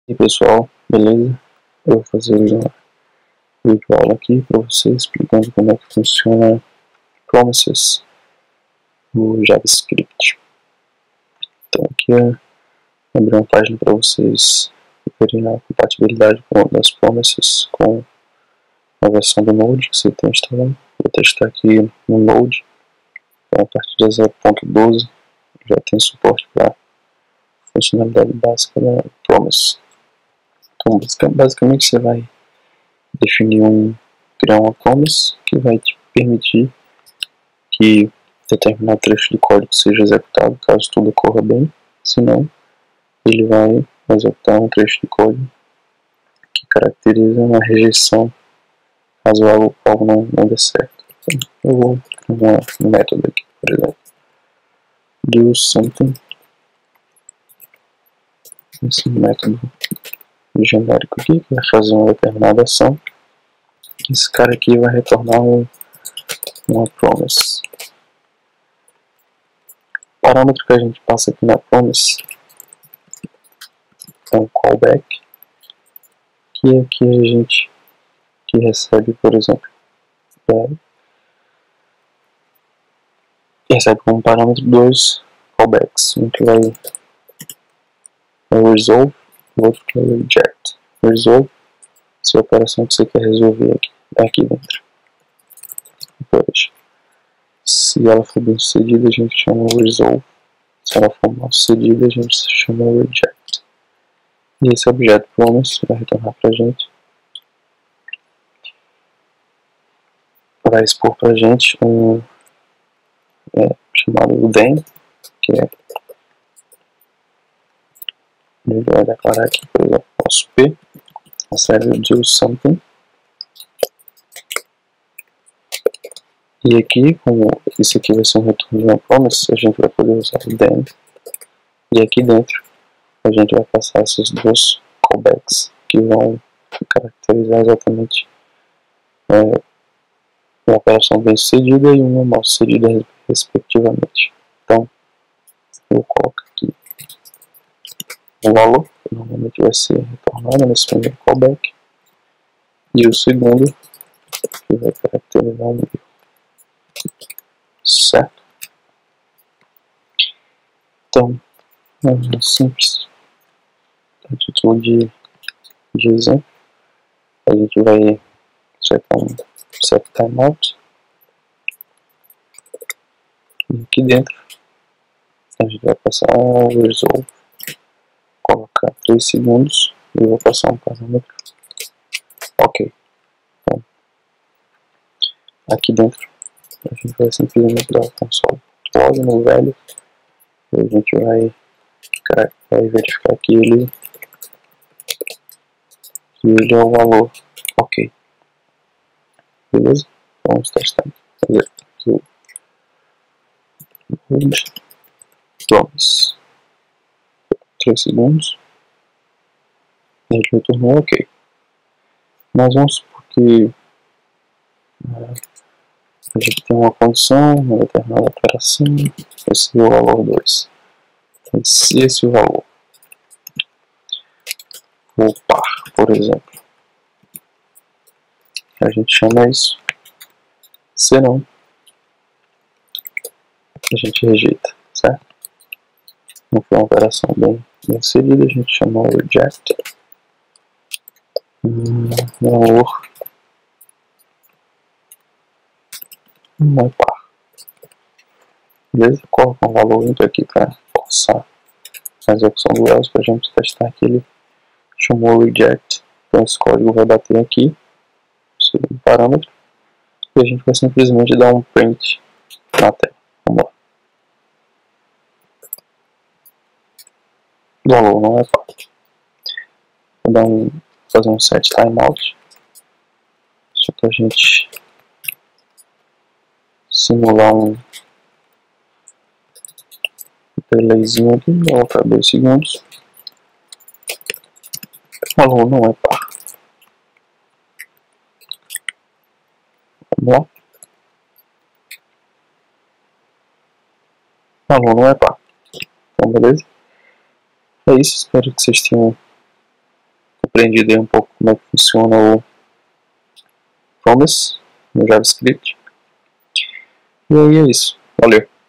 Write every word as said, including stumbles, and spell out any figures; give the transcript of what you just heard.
E aí pessoal, beleza? Eu vou fazer uma vídeo aula aqui para vocês explicando como é que funciona promises no JavaScript. Então aqui é abrir uma página para vocês verem a compatibilidade das promises com a versão do Node que você tem instalado. Vou testar aqui no Node, então, a partir da zero ponto doze já tem suporte para funcionalidade básica da promise. Então basicamente você vai definir um, criar uma promise que vai te permitir que determinado trecho de código seja executado caso tudo corra bem, senão ele vai executar um trecho de código que caracteriza uma rejeição caso algo, algo não, não dê certo. Então, eu vou criar um método aqui, por exemplo, do something, esse método genérico aqui que vai fazer uma determinada ação. Esse cara aqui vai retornar um, uma promise. O parâmetro que a gente passa aqui na promise é um callback, que aqui a gente que recebe, por exemplo, é, recebe como parâmetro dois callbacks, um que vai é resolve, o outro que é reject. Resolve se a operação que você quer resolver aqui, aqui dentro. Depois, se ela for bem sucedida, a gente chama resolve. Se ela for mal sucedida, a gente chama reject. E esse objeto promise vai retornar para a gente, vai expor para a gente um é, chamado then, que é, ele vai declarar aqui, por exemplo, nosso P, a série do something. E aqui, como isso aqui vai ser um retorno de uma promise, a gente vai poder usar o then. E aqui dentro, a gente vai passar esses dois callbacks que vão caracterizar exatamente é, uma operação bem sucedida e uma mal sucedida, respectivamente. Então, eu coloco aqui o valor, que normalmente vai ser retornado nesse primeiro callback, e o segundo, que vai caracterizar o nível. Certo? Então, é muito simples. A título de, de exemplo, a gente vai setar um set timeout. E aqui dentro, a gente vai passar o resolve, colocar três segundos e vou passar um parâmetro. Ok. Então, aqui dentro, a gente vai simplesmente dar o console log no velho e a gente vai, vai verificar que ele, que ele é o valor ok. Beleza? Vamos testar. Fazer aqui o promise. três segundos. A gente retornou ok. Mas vamos supor que uh, a gente tem uma condição, uma determinada operação, esse é o valor dois. Então, se esse valor for par, por exemplo, a gente chama isso. Se não, a gente rejeita, certo? Não foi uma operação bem, bem sucedida, a gente chama reject. Hum, valor não é par. Beleza? Coloca um valor ímpar aqui para forçar a execução do else para a gente testar que ele chamou reject. Então esse código vai bater aqui, segundo parâmetro, e a gente vai simplesmente dar um print na tela. Vamos lá. O valor não é par. Vou dar um, fazer um set timeout, só para a gente simular um delayzinho aqui, vou colocar dois segundos. O valor não é par. Vamos lá. O valor não é par. Então, beleza? É isso, espero que vocês tenham compreendido aí um pouco como é que funciona o Promise no JavaScript. E aí é isso. Valeu!